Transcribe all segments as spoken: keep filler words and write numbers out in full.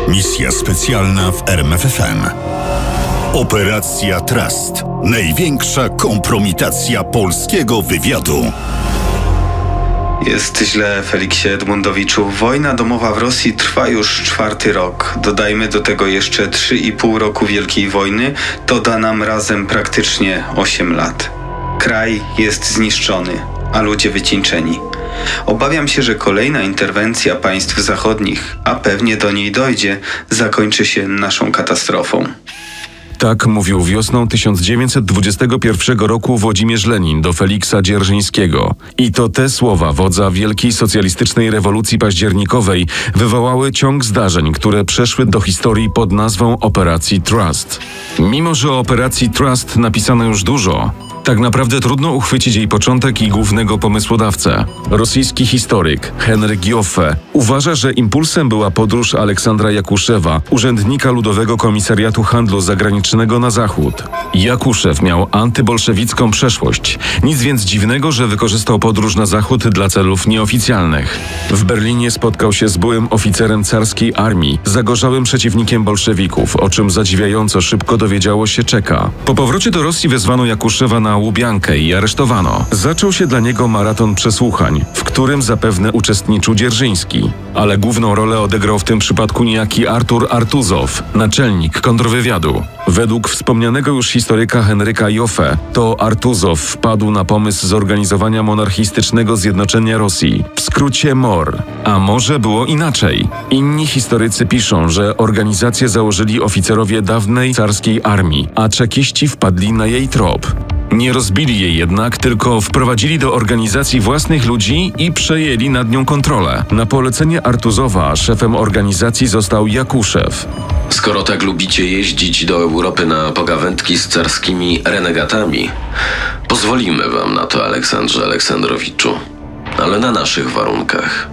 Misja specjalna w R M F F M. Operacja Trust. Największa kompromitacja polskiego wywiadu. Jest źle, Feliksie Edmundowiczu. Wojna domowa w Rosji trwa już czwarty rok. Dodajmy do tego jeszcze trzy i pół roku Wielkiej Wojny. To da nam razem praktycznie osiem lat. Kraj jest zniszczony, a ludzie wycieńczeni. Obawiam się, że kolejna interwencja państw zachodnich, a pewnie do niej dojdzie, zakończy się naszą katastrofą. Tak mówił wiosną tysiąc dziewięćset dwudziestego pierwszego roku Włodzimierz Lenin do Feliksa Dzierżyńskiego. I to te słowa wodza wielkiej socjalistycznej rewolucji październikowej wywołały ciąg zdarzeń, które przeszły do historii pod nazwą Operacji Trust. Mimo że o Operacji Trust napisano już dużo, tak naprawdę trudno uchwycić jej początek i głównego pomysłodawcę. Rosyjski historyk Henryk Joffe uważa, że impulsem była podróż Aleksandra Jakuszewa, urzędnika Ludowego Komisariatu Handlu Zagranicznego na Zachód. Jakuszew miał antybolszewicką przeszłość. Nic więc dziwnego, że wykorzystał podróż na Zachód dla celów nieoficjalnych. W Berlinie spotkał się z byłym oficerem carskiej armii, zagorzałym przeciwnikiem bolszewików, o czym zadziwiająco szybko dowiedziało się Czeka. Po powrocie do Rosji wezwano Jakuszewa na Łubiankę i aresztowano. Zaczął się dla niego maraton przesłuchań, w którym zapewne uczestniczył Dzierżyński. Ale główną rolę odegrał w tym przypadku niejaki Artur Artuzow, naczelnik kontrwywiadu. Według wspomnianego już historyka Henryka Joffe, to Artuzow wpadł na pomysł zorganizowania monarchistycznego zjednoczenia Rosji, w skrócie M O R. A może było inaczej? Inni historycy piszą, że organizację założyli oficerowie dawnej carskiej armii, a czekiści wpadli na jej trop. Nie rozbili jej jednak, tylko wprowadzili do organizacji własnych ludzi i przejęli nad nią kontrolę. Na polecenie Artuzowa szefem organizacji został Jakuszew. Skoro tak lubicie jeździć do Europy na pogawędki z carskimi renegatami, pozwolimy wam na to, Aleksandrze Aleksandrowiczu, ale na naszych warunkach.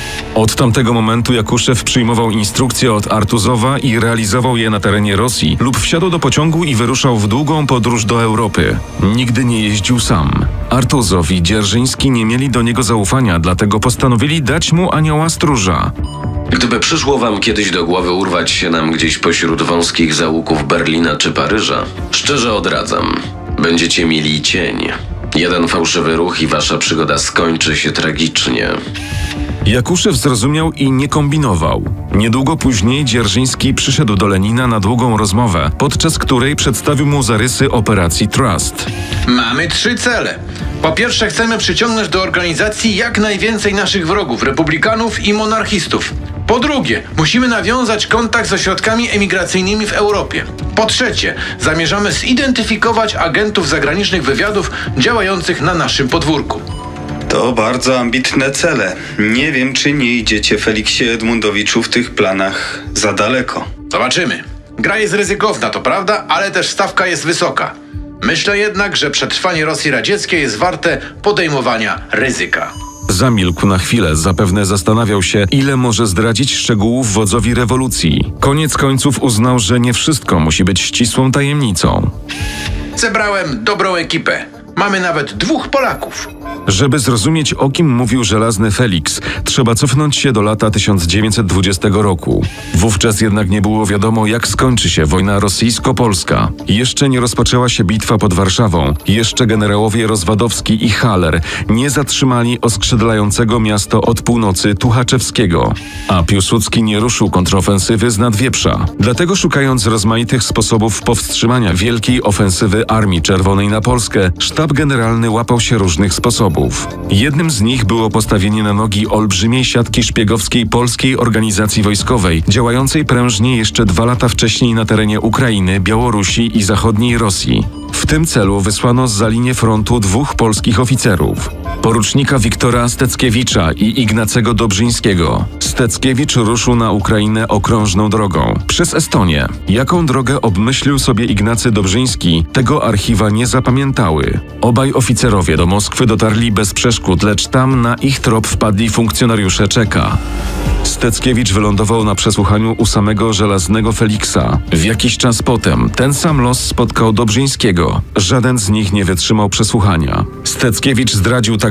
Od tamtego momentu Jakuszew przyjmował instrukcje od Artuzowa i realizował je na terenie Rosji lub wsiadł do pociągu i wyruszał w długą podróż do Europy. Nigdy nie jeździł sam. Artuzow i Dzierżyński nie mieli do niego zaufania, dlatego postanowili dać mu anioła stróża. Gdyby przyszło wam kiedyś do głowy urwać się nam gdzieś pośród wąskich zaułków Berlina czy Paryża, szczerze odradzam. Będziecie mieli cień. Jeden fałszywy ruch i wasza przygoda skończy się tragicznie. Jakuszew zrozumiał i nie kombinował. Niedługo później Dzierżyński przyszedł do Lenina na długą rozmowę, podczas której przedstawił mu zarysy operacji Trust. Mamy trzy cele. Po pierwsze, chcemy przyciągnąć do organizacji jak najwięcej naszych wrogów, republikanów i monarchistów. Po drugie, musimy nawiązać kontakt z ośrodkami emigracyjnymi w Europie. Po trzecie, zamierzamy zidentyfikować agentów zagranicznych wywiadów działających na naszym podwórku. To bardzo ambitne cele. Nie wiem, czy nie idziecie, Feliksie Edmundowiczu, w tych planach za daleko. Zobaczymy. Gra jest ryzykowna, to prawda, ale też stawka jest wysoka. Myślę jednak, że przetrwanie Rosji radzieckiej jest warte podejmowania ryzyka. Zamilkł na chwilę, zapewne zastanawiał się, ile może zdradzić szczegółów wodzowi rewolucji. Koniec końców uznał, że nie wszystko musi być ścisłą tajemnicą. Zebrałem dobrą ekipę. Mamy nawet dwóch Polaków. Żeby zrozumieć, o kim mówił żelazny Feliks, trzeba cofnąć się do lata tysiąc dziewięćset dwudziestego roku. Wówczas jednak nie było wiadomo, jak skończy się wojna rosyjsko-polska. Jeszcze nie rozpoczęła się bitwa pod Warszawą. Jeszcze generałowie Rozwadowski i Haller nie zatrzymali oskrzydlającego miasto od północy Tuchaczewskiego. A Piłsudski nie ruszył kontrofensywy z Nadwieprza. Dlatego szukając rozmaitych sposobów powstrzymania wielkiej ofensywy Armii Czerwonej na Polskę, sztab generalny łapał się różnych sposobów. Jednym z nich było postawienie na nogi olbrzymiej siatki szpiegowskiej polskiej organizacji wojskowej, działającej prężnie jeszcze dwa lata wcześniej na terenie Ukrainy, Białorusi i zachodniej Rosji. W tym celu wysłano zza linię frontu dwóch polskich oficerów. Porucznika Wiktora Steckiewicza i Ignacego Dobrzyńskiego. Steckiewicz ruszył na Ukrainę okrążną drogą, przez Estonię. Jaką drogę obmyślił sobie Ignacy Dobrzyński, tego archiwa nie zapamiętały. Obaj oficerowie do Moskwy dotarli bez przeszkód, lecz tam na ich trop wpadli funkcjonariusze Czeka. Steckiewicz wylądował na przesłuchaniu u samego żelaznego Feliksa. W jakiś czas potem ten sam los spotkał Dobrzyńskiego. Żaden z nich nie wytrzymał przesłuchania. Steckiewicz zdradził tak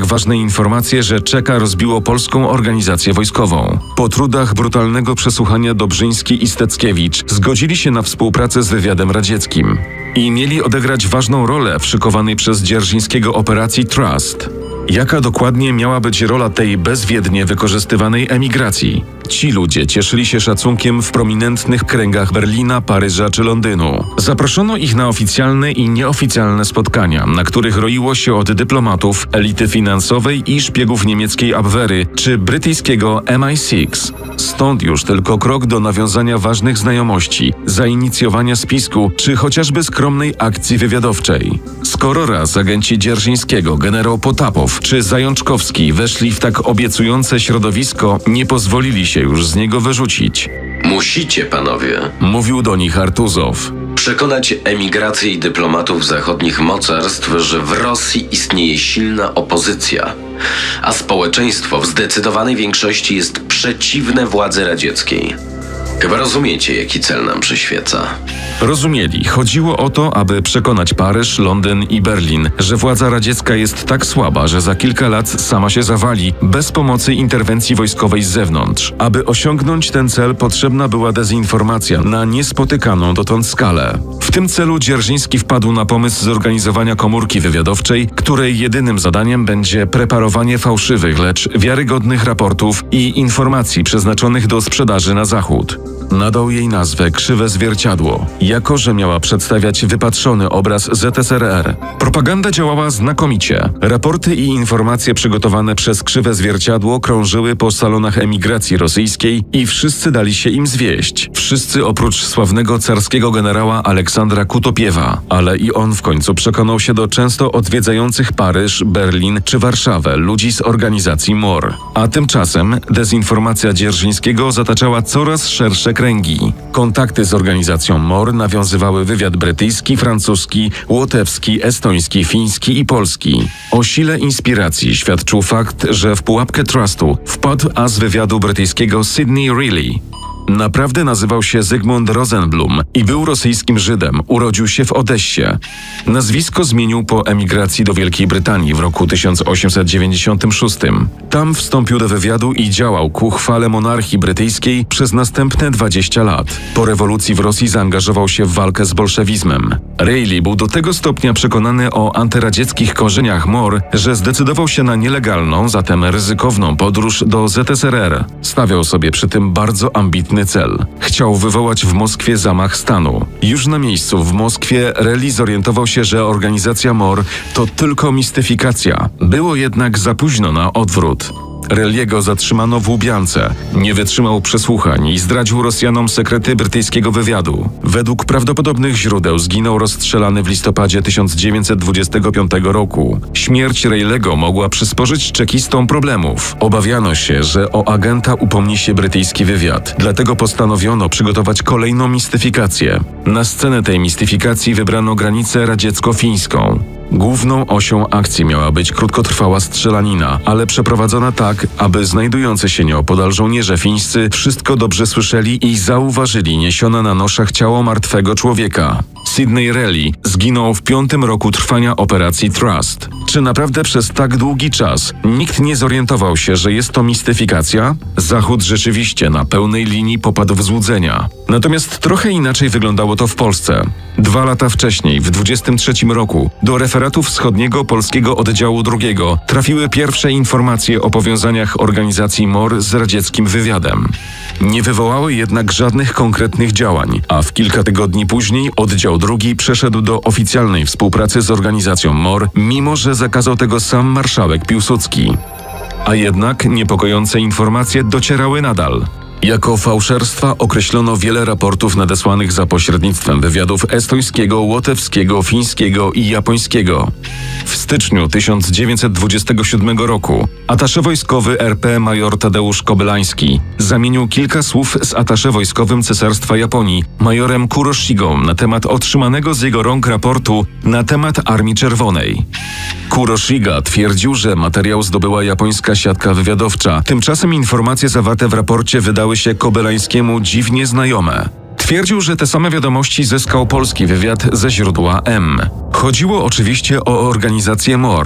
tak ważne informacje, że czeka rozbiło polską organizację wojskową. Po trudach brutalnego przesłuchania Dobrzyński i Steckiewicz zgodzili się na współpracę z wywiadem radzieckim i mieli odegrać ważną rolę w szykowanej przez Dzierżyńskiego operacji Trust. Jaka dokładnie miała być rola tej bezwiednie wykorzystywanej emigracji? Ci ludzie cieszyli się szacunkiem w prominentnych kręgach Berlina, Paryża czy Londynu. Zaproszono ich na oficjalne i nieoficjalne spotkania, na których roiło się od dyplomatów, elity finansowej i szpiegów niemieckiej Abwehry czy brytyjskiego M I sześć. Stąd już tylko krok do nawiązania ważnych znajomości, zainicjowania spisku czy chociażby skromnej akcji wywiadowczej. Skoro raz agenci Dzierżyńskiego, generał Potapow czy Zajączkowski weszli w tak obiecujące środowisko, nie pozwolili się już z niego wyrzucić. Musicie, panowie, mówił do nich Artuzow, przekonać emigrację i dyplomatów zachodnich mocarstw, że w Rosji istnieje silna opozycja, a społeczeństwo w zdecydowanej większości jest przeciwne władzy radzieckiej. Chyba rozumiecie, jaki cel nam przyświeca. Rozumieli. Chodziło o to, aby przekonać Paryż, Londyn i Berlin, że władza radziecka jest tak słaba, że za kilka lat sama się zawali, bez pomocy interwencji wojskowej z zewnątrz. Aby osiągnąć ten cel, potrzebna była dezinformacja na niespotykaną dotąd skalę. W tym celu Dzierżyński wpadł na pomysł zorganizowania komórki wywiadowczej, której jedynym zadaniem będzie preparowanie fałszywych, lecz wiarygodnych raportów i informacji przeznaczonych do sprzedaży na Zachód. Nadał jej nazwę Krzywe Zwierciadło, jako że miała przedstawiać wypatrzony obraz Z S R R. Propaganda działała znakomicie. Raporty i informacje przygotowane przez Krzywe Zwierciadło krążyły po salonach emigracji rosyjskiej i wszyscy dali się im zwieść. Wszyscy oprócz sławnego carskiego generała Aleksandra Kutopiewa, ale i on w końcu przekonał się do często odwiedzających Paryż, Berlin czy Warszawę ludzi z organizacji M O R. A tymczasem dezinformacja Dzierżyńskiego zataczała coraz szersze kręgi. Kontakty z organizacją M O R nawiązywały wywiad brytyjski, francuski, łotewski, estoński, fiński i polski. O sile inspiracji świadczył fakt, że w pułapkę trustu wpadł as wywiadu brytyjskiego Sidney Reilly. Naprawdę nazywał się Zygmunt Rosenblum i był rosyjskim Żydem. Urodził się w Odessie. Nazwisko zmienił po emigracji do Wielkiej Brytanii w roku tysiąc osiemset dziewięćdziesiątym szóstym. Tam wstąpił do wywiadu i działał ku chwale monarchii brytyjskiej przez następne dwadzieścia lat. Po rewolucji w Rosji zaangażował się w walkę z bolszewizmem. Reilly był do tego stopnia przekonany o antyradzieckich korzeniach M O R, że zdecydował się na nielegalną, zatem ryzykowną podróż do Z S R R. Stawiał sobie przy tym bardzo ambitny cel. Chciał wywołać w Moskwie zamach stanu. Już na miejscu w Moskwie Reilly zorientował się, że organizacja M O R to tylko mistyfikacja. Było jednak za późno na odwrót. Reilly'ego zatrzymano w Łubiance. Nie wytrzymał przesłuchań i zdradził Rosjanom sekrety brytyjskiego wywiadu. Według prawdopodobnych źródeł zginął rozstrzelany w listopadzie tysiąc dziewięćset dwudziestego piątego roku. Śmierć Reilly'ego mogła przysporzyć czekistom problemów. Obawiano się, że o agenta upomni się brytyjski wywiad. Dlatego postanowiono przygotować kolejną mistyfikację. Na scenę tej mistyfikacji wybrano granicę radziecko-fińską. Główną osią akcji miała być krótkotrwała strzelanina, ale przeprowadzona tak, aby znajdujący się nieopodal żołnierze fińscy wszystko dobrze słyszeli i zauważyli niesione na noszach ciało martwego człowieka. Sidney Reilly zginął w piątym roku trwania operacji Trust. Czy naprawdę przez tak długi czas nikt nie zorientował się, że jest to mistyfikacja? Zachód rzeczywiście na pełnej linii popadł w złudzenia. Natomiast trochę inaczej wyglądało to w Polsce. Dwa lata wcześniej, w dwudziestym trzecim roku, do referatu wschodniego polskiego oddziału drugiego trafiły pierwsze informacje o powiązaniach organizacji M O R z radzieckim wywiadem. Nie wywołały jednak żadnych konkretnych działań, a w kilka tygodni później oddział drugi przeszedł do oficjalnej współpracy z organizacją M O R, mimo że zakazał tego sam marszałek Piłsudski. A jednak niepokojące informacje docierały nadal. Jako fałszerstwa określono wiele raportów nadesłanych za pośrednictwem wywiadów estońskiego, łotewskiego, fińskiego i japońskiego. W styczniu tysiąc dziewięćset dwudziestego siódmego roku atasze wojskowy R P major Tadeusz Kobelański zamienił kilka słów z atasze wojskowym Cesarstwa Japonii majorem Kuroshigą na temat otrzymanego z jego rąk raportu na temat Armii Czerwonej. Kuroshiga twierdził, że materiał zdobyła japońska siatka wywiadowcza. Tymczasem informacje zawarte w raporcie wydały się Kobelańskiemu dziwnie znajome. Twierdził, że te same wiadomości zyskał polski wywiad ze źródła M. Chodziło oczywiście o organizację M O R.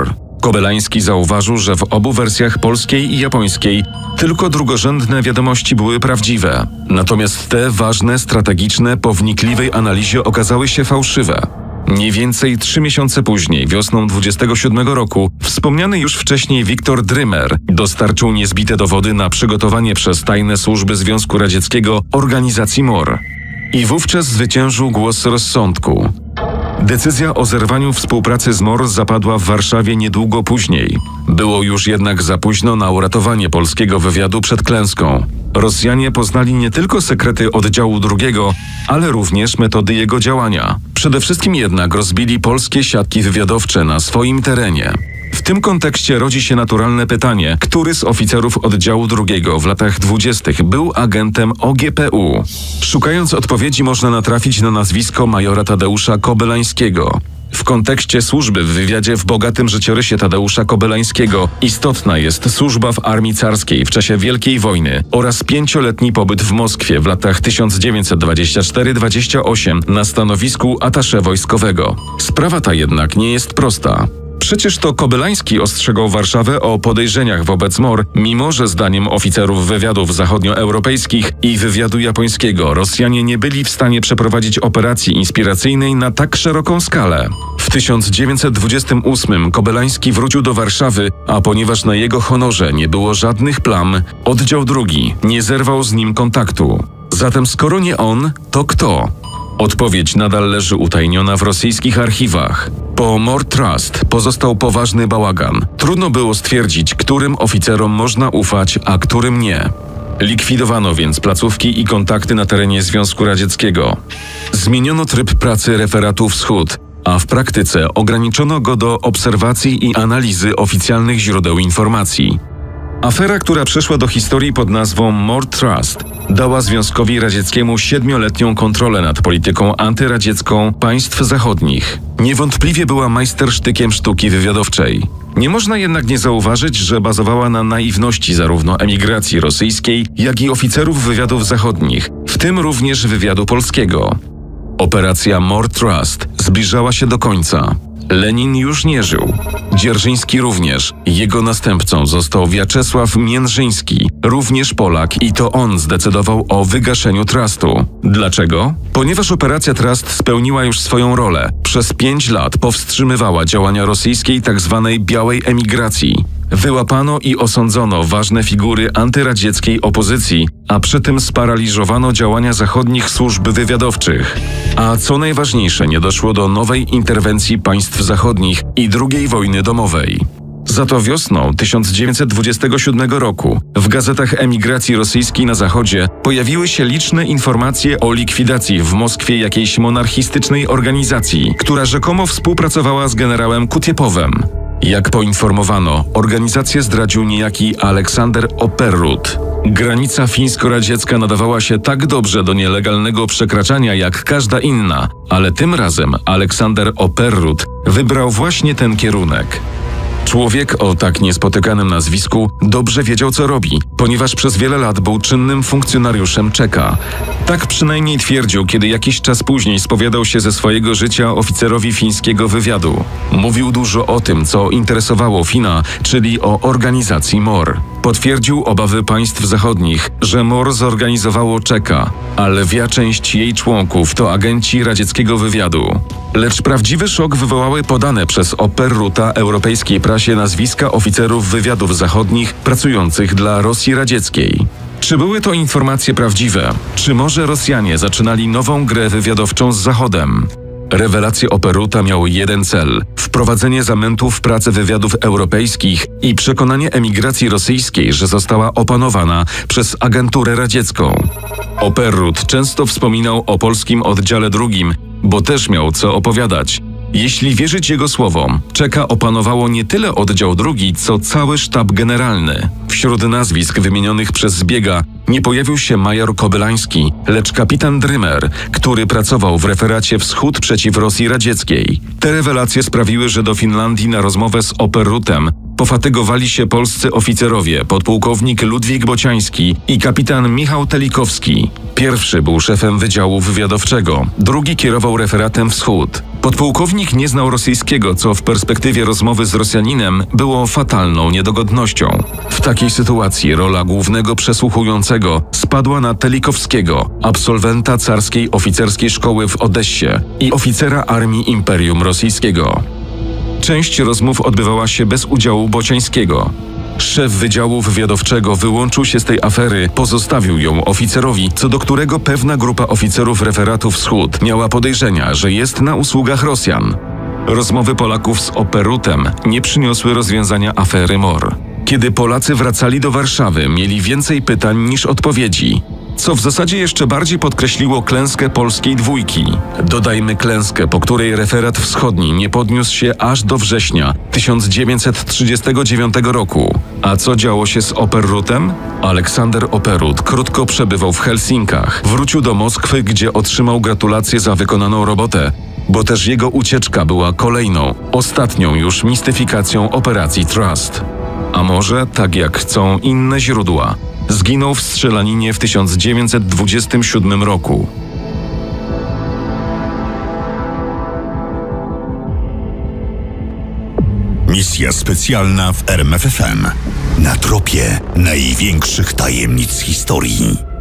Kobelański zauważył, że w obu wersjach polskiej i japońskiej tylko drugorzędne wiadomości były prawdziwe. Natomiast te ważne, strategiczne, po wnikliwej analizie okazały się fałszywe. Mniej więcej trzy miesiące później, wiosną dwudziestego siódmego roku, wspomniany już wcześniej Wiktor Drymer dostarczył niezbite dowody na przygotowanie przez tajne służby Związku Radzieckiego organizacji M O R. I wówczas zwyciężył głos rozsądku. Decyzja o zerwaniu współpracy z M O R zapadła w Warszawie niedługo później. Było już jednak za późno na uratowanie polskiego wywiadu przed klęską. Rosjanie poznali nie tylko sekrety oddziału drugiego, ale również metody jego działania. Przede wszystkim jednak rozbili polskie siatki wywiadowcze na swoim terenie. W tym kontekście rodzi się naturalne pytanie, który z oficerów oddziału drugiego w latach dwudziestych był agentem O G P U? Szukając odpowiedzi można natrafić na nazwisko majora Tadeusza Kobelańskiego. W kontekście służby w wywiadzie w bogatym życiorysie Tadeusza Kobelańskiego istotna jest służba w armii carskiej w czasie Wielkiej Wojny oraz pięcioletni pobyt w Moskwie w latach tysiąc dziewięćset dwudziestym czwartym do dwudziestego ósmego na stanowisku atasze wojskowego. Sprawa ta jednak nie jest prosta. Przecież to Kobelański ostrzegał Warszawę o podejrzeniach wobec M O R, mimo że zdaniem oficerów wywiadów zachodnioeuropejskich i wywiadu japońskiego Rosjanie nie byli w stanie przeprowadzić operacji inspiracyjnej na tak szeroką skalę. W tysiąc dziewięćset dwudziestym ósmym Kobelański wrócił do Warszawy, a ponieważ na jego honorze nie było żadnych plam, oddział drugi nie zerwał z nim kontaktu. Zatem skoro nie on, to kto? Odpowiedź nadal leży utajniona w rosyjskich archiwach. Po M O R Trust pozostał poważny bałagan. Trudno było stwierdzić, którym oficerom można ufać, a którym nie. Likwidowano więc placówki i kontakty na terenie Związku Radzieckiego. Zmieniono tryb pracy referatu Wschód, a w praktyce ograniczono go do obserwacji i analizy oficjalnych źródeł informacji. Afera, która przeszła do historii pod nazwą M O R Trust, dała Związkowi Radzieckiemu siedmioletnią kontrolę nad polityką antyradziecką państw zachodnich. Niewątpliwie była majstersztykiem sztuki wywiadowczej. Nie można jednak nie zauważyć, że bazowała na naiwności zarówno emigracji rosyjskiej, jak i oficerów wywiadów zachodnich, w tym również wywiadu polskiego. Operacja M O R Trust zbliżała się do końca. Lenin już nie żył. Dzierżyński również. Jego następcą został Wiaczesław Międrzyński, również Polak, i to on zdecydował o wygaszeniu trustu. Dlaczego? Ponieważ operacja Trust spełniła już swoją rolę. Przez pięć lat powstrzymywała działania rosyjskiej tzw. białej emigracji. Wyłapano i osądzono ważne figury antyradzieckiej opozycji, a przy tym sparaliżowano działania zachodnich służb wywiadowczych. A co najważniejsze, nie doszło do nowej interwencji państw zachodnich i drugiej wojny domowej. Za to wiosną tysiąc dziewięćset dwudziestego siódmego roku w gazetach emigracji rosyjskiej na zachodzie pojawiły się liczne informacje o likwidacji w Moskwie jakiejś monarchistycznej organizacji, która rzekomo współpracowała z generałem Kutiepowem. Jak poinformowano, organizację zdradził niejaki Aleksander Operrut. Granica fińsko-radziecka nadawała się tak dobrze do nielegalnego przekraczania jak każda inna, ale tym razem Aleksander Operrut wybrał właśnie ten kierunek. Człowiek o tak niespotykanym nazwisku dobrze wiedział, co robi, ponieważ przez wiele lat był czynnym funkcjonariuszem Czeka. Tak przynajmniej twierdził, kiedy jakiś czas później spowiadał się ze swojego życia oficerowi fińskiego wywiadu. Mówił dużo o tym, co interesowało Fina, czyli o organizacji M O R. Potwierdził obawy państw zachodnich, że M O R zorganizowało Czeka, a lwia część jej członków to agenci radzieckiego wywiadu. Lecz prawdziwy szok wywołały podane przez Operruta europejskiej prasie nazwiska oficerów wywiadów zachodnich pracujących dla Rosji radzieckiej. Czy były to informacje prawdziwe? Czy może Rosjanie zaczynali nową grę wywiadowczą z Zachodem? Rewelacje Operruta miały jeden cel – wprowadzenie zamętu w pracę wywiadów europejskich i przekonanie emigracji rosyjskiej, że została opanowana przez agenturę radziecką. Operrut często wspominał o polskim oddziale drugim, bo też miał co opowiadać. Jeśli wierzyć jego słowom, Czeka opanowało nie tyle oddział drugi, co cały sztab generalny. Wśród nazwisk wymienionych przez Zbiega nie pojawił się major Kobelański, lecz kapitan Drymer, który pracował w referacie Wschód przeciw Rosji radzieckiej. Te rewelacje sprawiły, że do Finlandii na rozmowę z Operrutem pofatygowali się polscy oficerowie, podpułkownik Ludwik Bociański i kapitan Michał Telikowski. Pierwszy był szefem Wydziału Wywiadowczego, drugi kierował referatem Wschód. Podpułkownik nie znał rosyjskiego, co w perspektywie rozmowy z Rosjaninem było fatalną niedogodnością. W takiej sytuacji rola głównego przesłuchującego spadła na Telikowskiego, absolwenta carskiej oficerskiej szkoły w Odessie i oficera armii Imperium Rosyjskiego. Część rozmów odbywała się bez udziału Bociańskiego. Szef Wydziału Wywiadowczego wyłączył się z tej afery, pozostawił ją oficerowi, co do którego pewna grupa oficerów referatu Wschód miała podejrzenia, że jest na usługach Rosjan. Rozmowy Polaków z Operutem nie przyniosły rozwiązania afery M O R. Kiedy Polacy wracali do Warszawy, mieli więcej pytań niż odpowiedzi, co w zasadzie jeszcze bardziej podkreśliło klęskę polskiej dwójki. Dodajmy klęskę, po której referat wschodni nie podniósł się aż do września tysiąc dziewięćset trzydziestego dziewiątego roku. A co działo się z Operutem? Aleksander Operut krótko przebywał w Helsinkach. Wrócił do Moskwy, gdzie otrzymał gratulacje za wykonaną robotę, bo też jego ucieczka była kolejną, ostatnią już mistyfikacją operacji Trust. A może, tak jak chcą inne źródła, zginął w strzelaninie w tysiąc dziewięćset dwudziestym siódmym roku. Misja specjalna w R M F F M. Na tropie największych tajemnic historii.